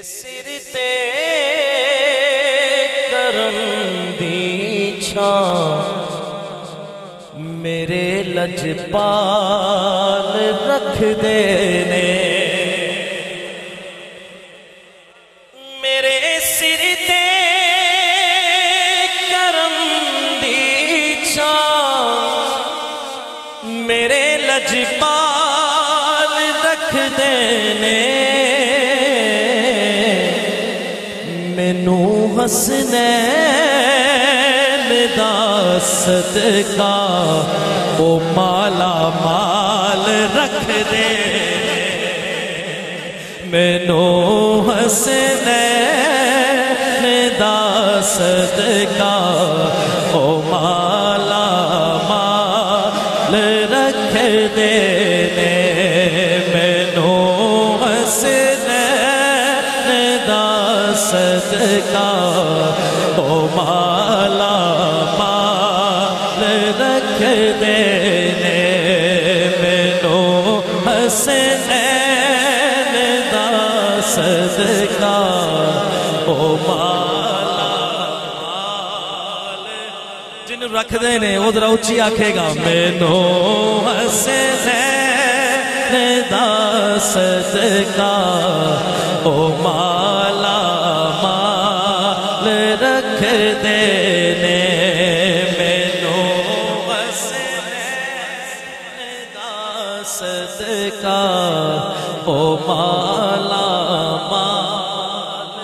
سر تے کرم دی چھاں میرے لجپال رکھ دینے میرے سر تے کرم دی چھاں میرے لجپال رکھ دینے مینو حسنین دا صدقہ او مالا مال رکھ دے مینو حسنین دا صدقہ او مالا مال رکھ دے مینو حسنین دا صدقہ او مالا مال رکھ دینے مینو حسنین دا صدقہ او مالا مال جن رکھ دینے وہ ذرا اچھی آکھے گا مینو حسنین دا صدقہ او مالا مال رکھ دینے مینو حسنین دا صدقہ او مالا مال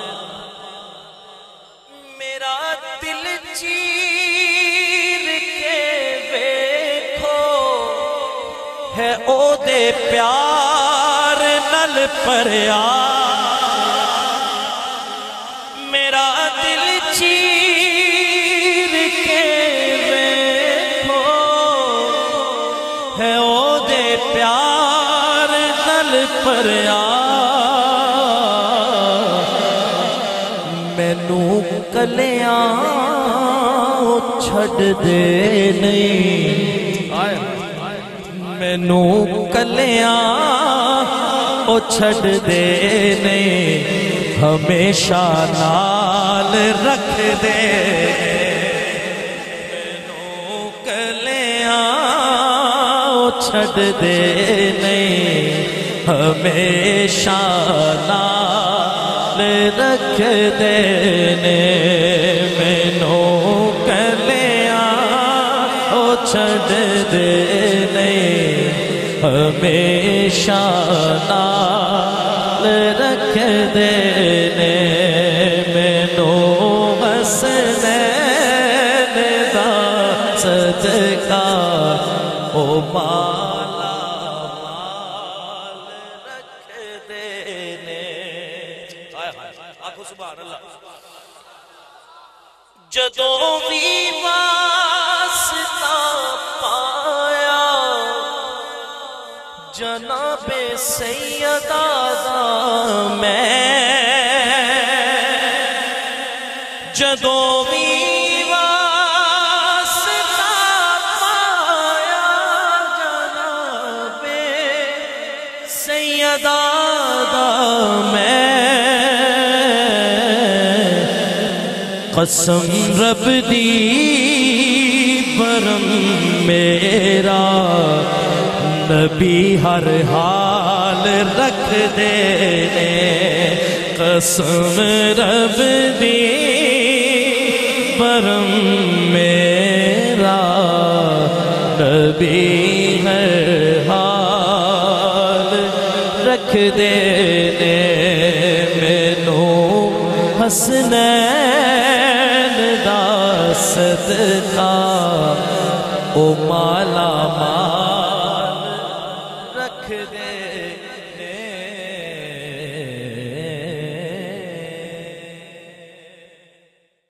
میرا دل چیر کے ویکھو ہے او دے پیار نل پریا میرا دل چیر کے ویکھو ہے او دے پیار نل پریا مینو کلیاں چھڈ دے نہیں مینو کلیاں او چھڈ دے نہیں ہمیشہ نال رکھ دے مینو کلیاں او چھڈ دے نہیں ہمیشہ نال رکھ دے مینو کلیاں او چھڈ دے نہیں ہمیشہ نال رکھ دینے مینو حسنین دا صدقہ او مالا مال رکھ دینے آنکھو سبحان اللہ جدوں بھی واسطہ پایا جناب سیدہ دا میں جدوں بھی واسطہ پایا جناب سیدہ دا میں قسم رب دی برم میرا نبی ہر حال رکھ دینے قسم رب دی برم میرا نبی ہر حال رکھ دینے مینو حسنین دا صدقہ او مالا مال رکھ دے